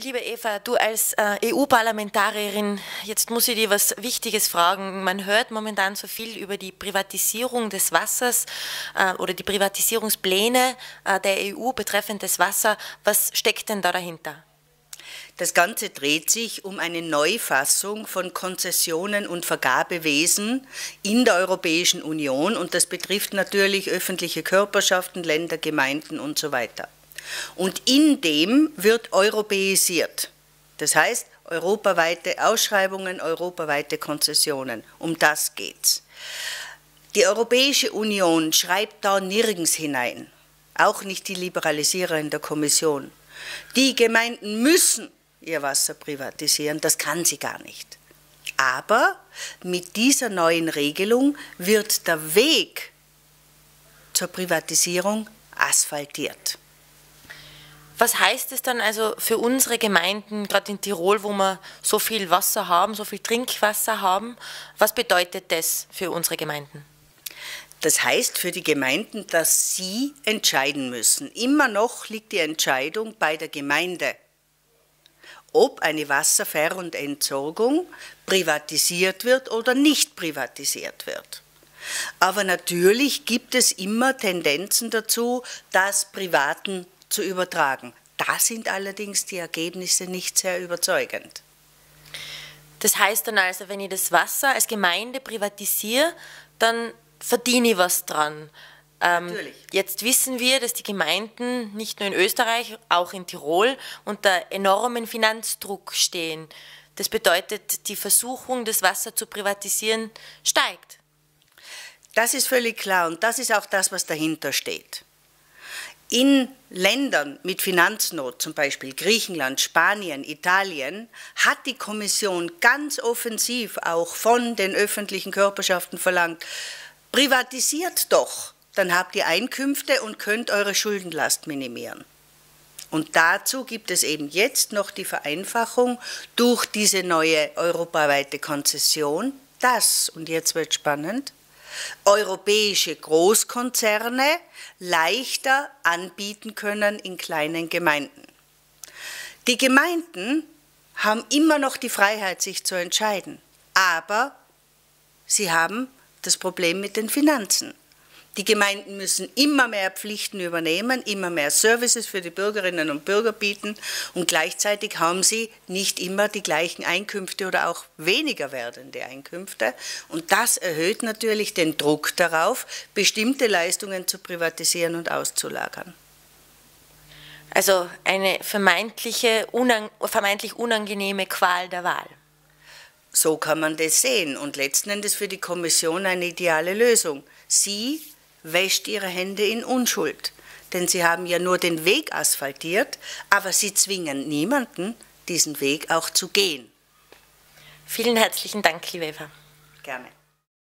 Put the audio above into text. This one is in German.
Liebe Eva, du als EU-Parlamentarierin, jetzt muss ich dir was Wichtiges fragen. Man hört momentan so viel über die Privatisierung des Wassers oder die Privatisierungspläne der EU betreffend das Wasser. Was steckt denn da dahinter? Das Ganze dreht sich um eine Neufassung von Konzessionen und Vergabewesen in der Europäischen Union, und das betrifft natürlich öffentliche Körperschaften, Länder, Gemeinden und so weiter. Und in dem wird europäisiert. Das heißt, europaweite Ausschreibungen, europaweite Konzessionen. Um das geht's. Die Europäische Union schreibt da nirgends hinein, auch nicht die Liberalisierer in der Kommission. Die Gemeinden müssen ihr Wasser privatisieren, das kann sie gar nicht. Aber mit dieser neuen Regelung wird der Weg zur Privatisierung asphaltiert. Was heißt es dann also für unsere Gemeinden, gerade in Tirol, wo wir so viel Wasser haben, so viel Trinkwasser haben? Was bedeutet das für unsere Gemeinden? Das heißt für die Gemeinden, dass sie entscheiden müssen. Immer noch liegt die Entscheidung bei der Gemeinde, ob eine Wasserver- und Entsorgung privatisiert wird oder nicht privatisiert wird. Aber natürlich gibt es immer Tendenzen dazu, das Privaten zu übertragen. Da sind allerdings die Ergebnisse nicht sehr überzeugend. Das heißt dann also, wenn ich das Wasser als Gemeinde privatisiere, dann verdiene ich was dran. Natürlich. Jetzt wissen wir, dass die Gemeinden nicht nur in Österreich, auch in Tirol unter enormen Finanzdruck stehen. Das bedeutet, die Versuchung, das Wasser zu privatisieren, steigt. Das ist völlig klar, und das ist auch das, was dahinter steht. In Ländern mit Finanznot, zum Beispiel Griechenland, Spanien, Italien, hat die Kommission ganz offensiv auch von den öffentlichen Körperschaften verlangt: privatisiert doch, dann habt ihr Einkünfte und könnt eure Schuldenlast minimieren. Und dazu gibt es eben jetzt noch die Vereinfachung durch diese neue europaweite Konzession, dass, und jetzt wird spannend, europäische Großkonzerne leichter anbieten können in kleinen Gemeinden. Die Gemeinden haben immer noch die Freiheit, sich zu entscheiden, aber sie haben das Problem mit den Finanzen. Die Gemeinden müssen immer mehr Pflichten übernehmen, immer mehr Services für die Bürgerinnen und Bürger bieten, und gleichzeitig haben sie nicht immer die gleichen Einkünfte oder auch weniger werdende Einkünfte. Und das erhöht natürlich den Druck darauf, bestimmte Leistungen zu privatisieren und auszulagern. Also eine vermeintlich unangenehme Qual der Wahl. So kann man das sehen, und letzten Endes für die Kommission eine ideale Lösung. Sie wäscht ihre Hände in Unschuld, denn sie haben ja nur den Weg asphaltiert, aber sie zwingen niemanden, diesen Weg auch zu gehen. Vielen herzlichen Dank, liebe Eva. Gerne.